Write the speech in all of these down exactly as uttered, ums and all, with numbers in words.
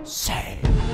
Say.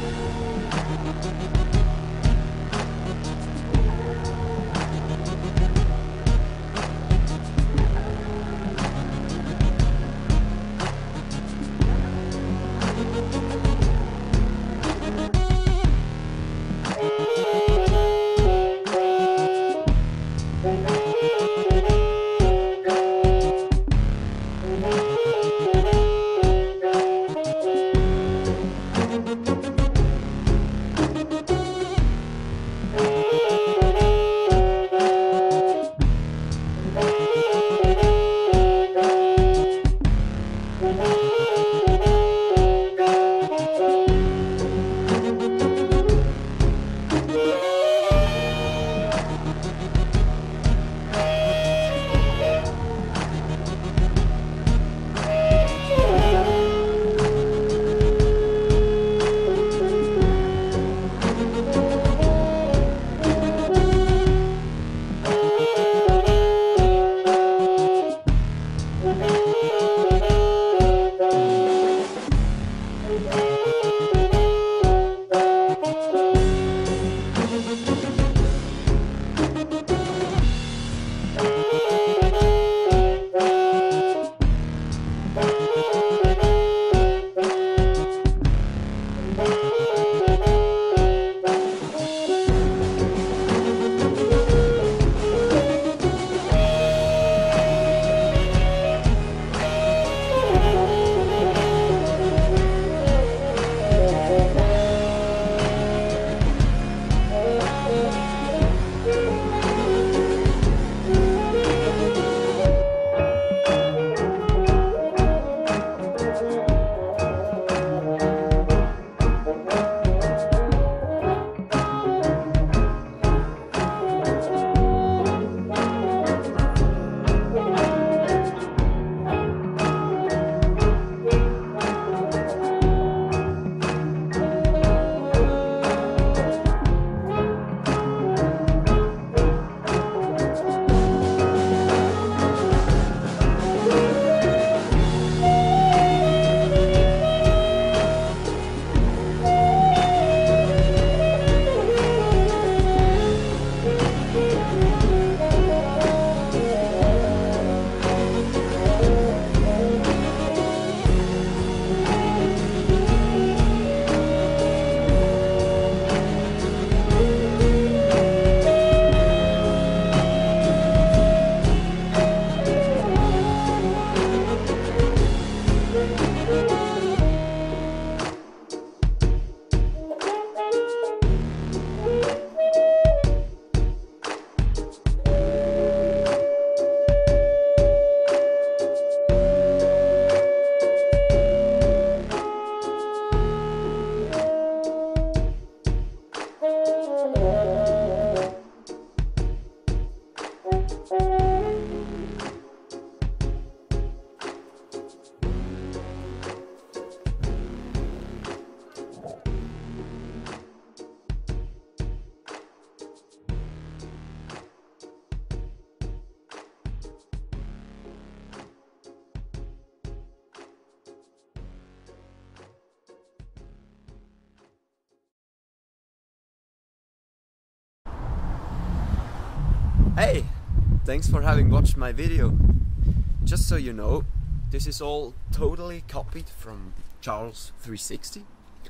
Hey, thanks for having watched my video. Just so you know, this is all totally copied from Charles three sixty.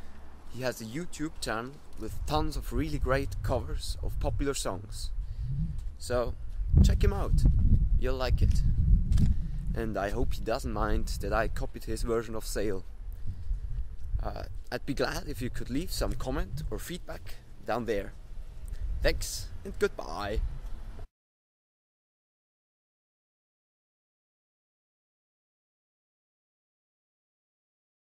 He has a YouTube channel with tons of really great covers of popular songs. So check him out, you'll like it. And I hope he doesn't mind that I copied his version of Sail. Uh, I'd be glad if you could leave some comment or feedback down there. Thanks and goodbye.